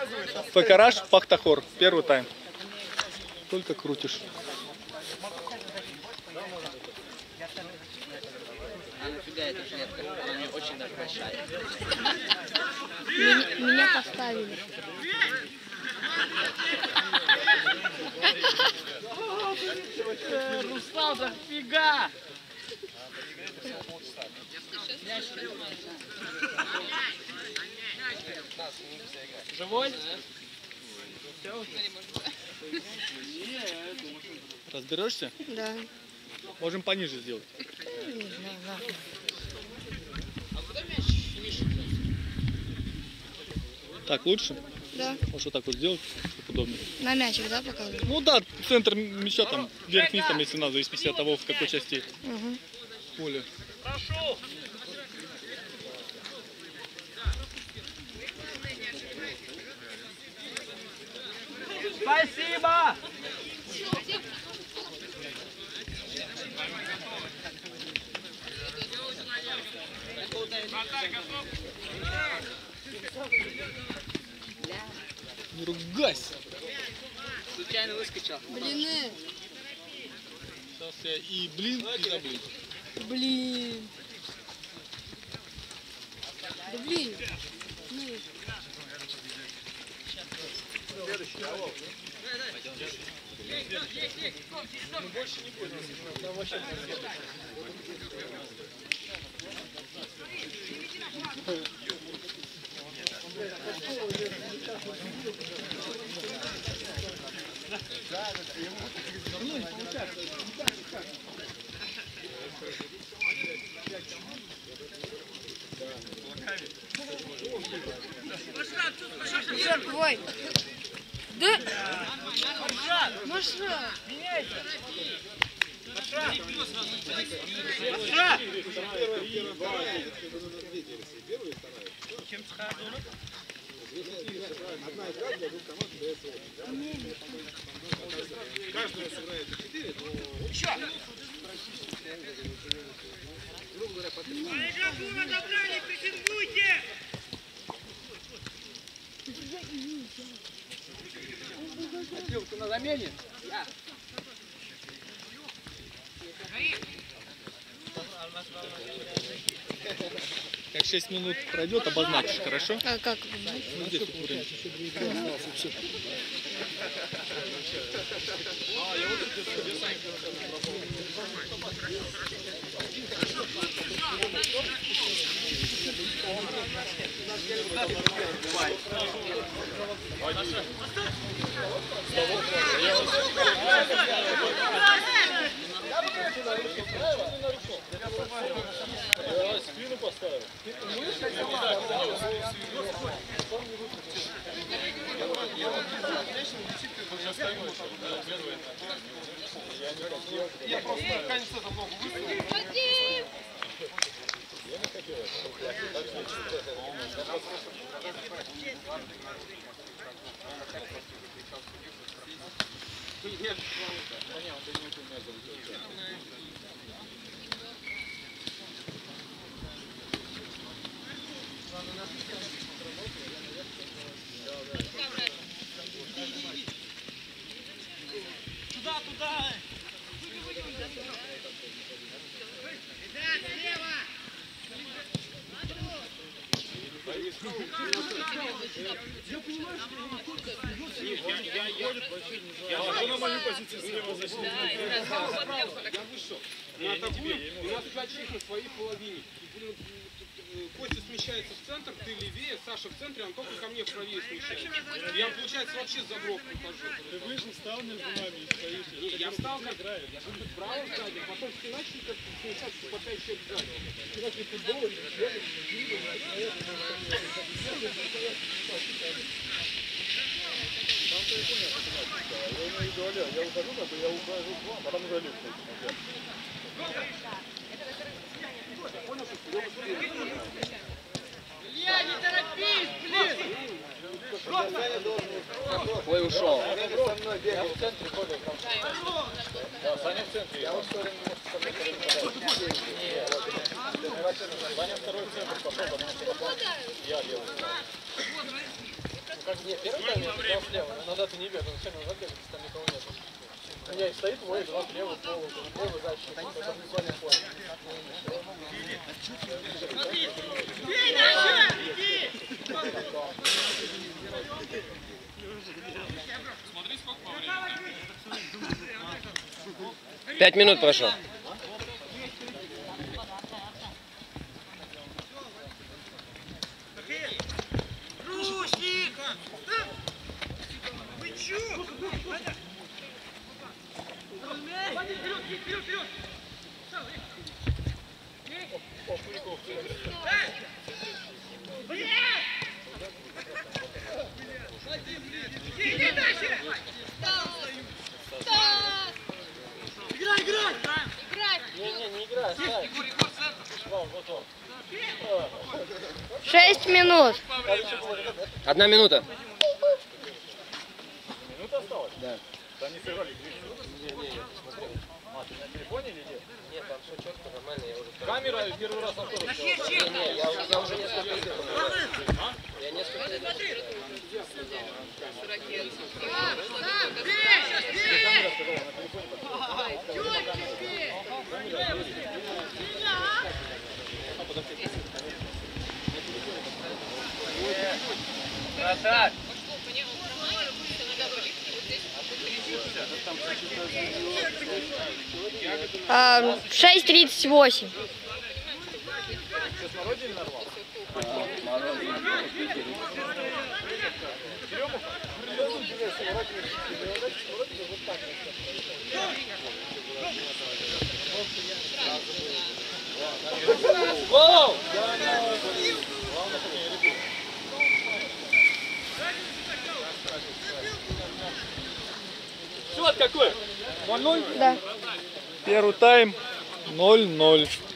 Факараш, Пахтахор. Первый тайм. Только крутишь. А нафига эта жилетка? Она мне очень даже большая. Меня поставили. Руслан, да фига! Живой? Разберешься? Да. Можем пониже сделать. Не знаю. Так лучше? Да. Можешь вот так вот сделать, чтобы удобно. На мячик, да, показывают? Ну да, центр мяча там вверх-вниз, там, если надо, в зависимости от того, в какой части Угу. поля. Прошу! Спасибо! Не ругайся. Случайно выскочил. Блины. Сейчас я и блин, и заблин. Блин. Да блин. Ну. Ой. Да. Маша. Одна игра для двух команд дается. Каждая сыграет 4, но... Еще! Грубо говоря, по 3. Игроку отобрали, претендуйте! Отбил, ты на замене? Я. Как 6 минут пройдет, обозначишь, хорошо? А как? Ну, здесь вот время. Я спину поставил. Я просто конец этого ногу выставил. Я не хотел Туда, туда! Я на мою позицию слева защитник. Я вышел. Мы атакуем, у нас 5 человек на своей половине. Костя смещается в центр, ты левее, Саша в центре, Антоха ко мне правее смещается. Я, получается, вообще за бровку хожу. Ты вышел, встал между нами и стоишь. Не, я встал как играет. Я буду справа сзади, потом все начали как смещаться, по 5 человек сзади. Как не футбол, или Я ухожу, я ухожу к вам, потом удалю. Илья, не торопись, блин! Ой, ушел. Я в центре ходил. Да, Саня в центре. Я вот все время со мной. Саня второй в центр пошел, потому что я левый. Как Нет, первый тайм я играл слева, иногда ты не бегаешь, зачем его забегать, если там никого нет? У меня стоит мой, два слева, полу защитник, это визуальный поле. Бей дальше! Иди! 5 минут прошло. Русик! Вы чё? Вперед, вперед! Иди дальше! Играй, играй! Не играй, ставь. Вон, вот он. 6 минут. 1 минута. Минута осталась? Да. Да они сыграли. Не, смотри. А, ты на телефоне или нет? Нет, там все четко, нормально, я уже... Камера первый раз на скорость. Не, я уже несколько лет. Я несколько лет. Красавец! 6:38. Что, смородину нарвал? Гол! Счет какой? 0-0? Да. Первый тайм 0-0.